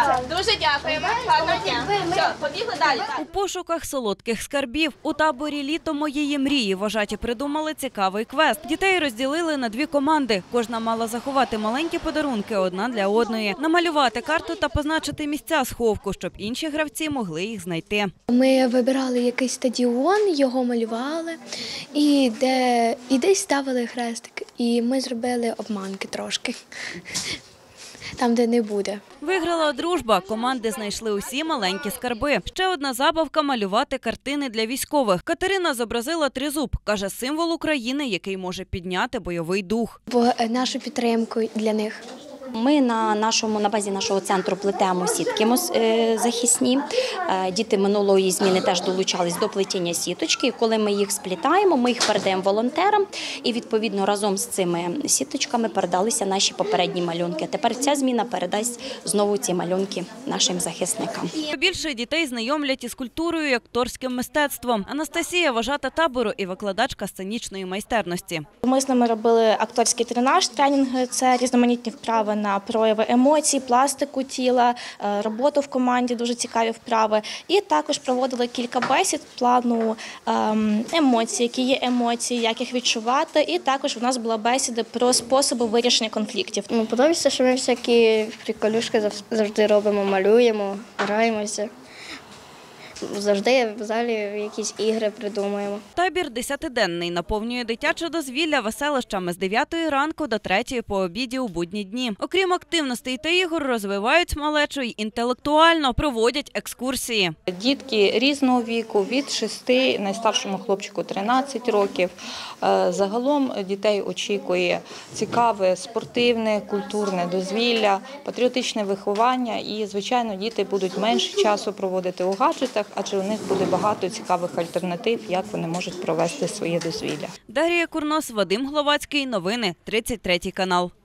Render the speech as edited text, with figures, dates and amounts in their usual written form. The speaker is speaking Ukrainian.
Дуже дякуємо. Гарного дня. Все, побігли далі. У пошуках солодких скарбів. У таборі «Літо моєї мрії» вожаті придумали цікавий квест. Дітей розділили на дві команди. Кожна мала заховати маленькі подарунки одна для одної, намалювати карту та позначити місця сховку, щоб інші гравці могли їх знайти. Ми вибирали якийсь стадіон, його малювали і десь ставили хрестик. І ми зробили обманки трошки, там, де не буде. Виграла дружба. Команди знайшли усі маленькі скарби. Ще одна забавка – малювати картини для військових. Катерина зобразила тризуб. Каже, символ України, який може підняти бойовий дух. Бо нашу підтримку для них. Ми на базі нашого центру плетемо сітки захисні. Діти минулої зміни теж долучались до плетіння сіточки. І коли ми їх сплітаємо, ми їх передаємо волонтерам. І відповідно разом з цими сіточками передалися наші попередні малюнки. Тепер ця зміна передасть знову ці малюнки нашим захисникам. Більше дітей знайомлять із культурою і акторським мистецтвом. Анастасія – вожата табору і викладачка сценічної майстерності. Ми з ними робили акторський тренінги, це різноманітні вправи на прояви емоцій, пластику тіла, роботу в команді, дуже цікаві вправи. І також проводили кілька бесід плану емоцій, які є емоції, як їх відчувати. І також у нас була бесіда про способи вирішення конфліктів. Подобається, що ми всякі приколюшки завжди робимо, малюємо, граємося. Завжди в залі якісь ігри придумуємо. Табір 10-денний наповнює дитяче дозвілля веселищами з 9 ранку до 3 по обіді у будні дні. Окрім активностей та ігор, розвивають малечу й інтелектуально, проводять екскурсії. Дітки різного віку, від 6, найстаршому хлопчику 13 років. Загалом дітей очікує цікаве спортивне, культурне дозвілля, патріотичне виховання і, звичайно, діти будуть менше часу проводити у гаджетах, адже у них буде багато цікавих альтернатив, як вони можуть провести своє дозвілля. Дар'я Курнос, Вадим Гловацький. Новини 33 канал.